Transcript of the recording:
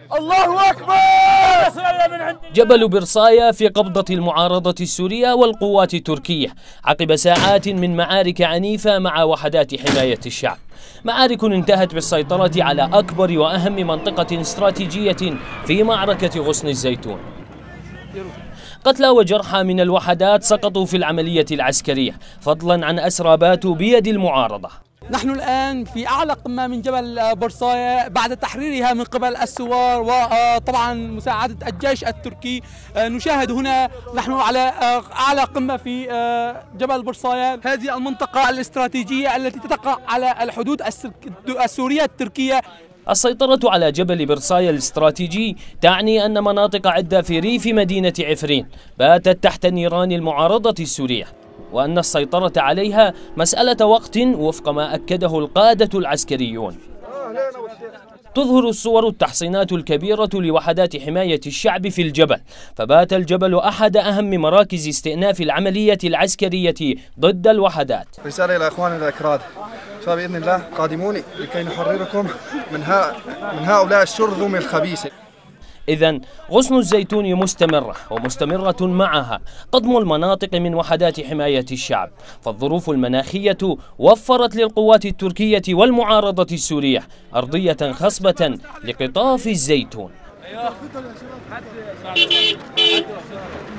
الله أكبر. جبل برصايا في قبضة المعارضة السورية والقوات التركية عقب ساعات من معارك عنيفة مع وحدات حماية الشعب. معارك انتهت بالسيطرة على أكبر وأهم منطقة استراتيجية في معركة غصن الزيتون. قتلى وجرحى من الوحدات سقطوا في العملية العسكرية، فضلا عن أسرى باتوا بيد المعارضة. نحن الآن في أعلى قمة من جبل برصايا بعد تحريرها من قبل الثوار وطبعا مساعدة الجيش التركي. نشاهد هنا نحن على أعلى قمة في جبل برصايا، هذه المنطقة الاستراتيجية التي تقع على الحدود السورية التركية. السيطرة على جبل برصايا الاستراتيجي تعني أن مناطق عدة في ريف مدينة عفرين باتت تحت نيران المعارضة السورية، وأن السيطرة عليها مسألة وقت وفق ما أكده القادة العسكريون. تظهر الصور التحصينات الكبيرة لوحدات حماية الشعب في الجبل، فبات الجبل أحد أهم مراكز استئناف العملية العسكرية ضد الوحدات. رسالة إلى إخواننا الأكراد، فبإذن الله قادمون لكي نحرركم من هؤلاء الشرذم الخبيث. إذن غصن الزيتون مستمرة ومستمرة معها قضم المناطق من وحدات حماية الشعب، فالظروف المناخية وفرت للقوات التركية والمعارضة السورية أرضية خصبة لقطاف الزيتون.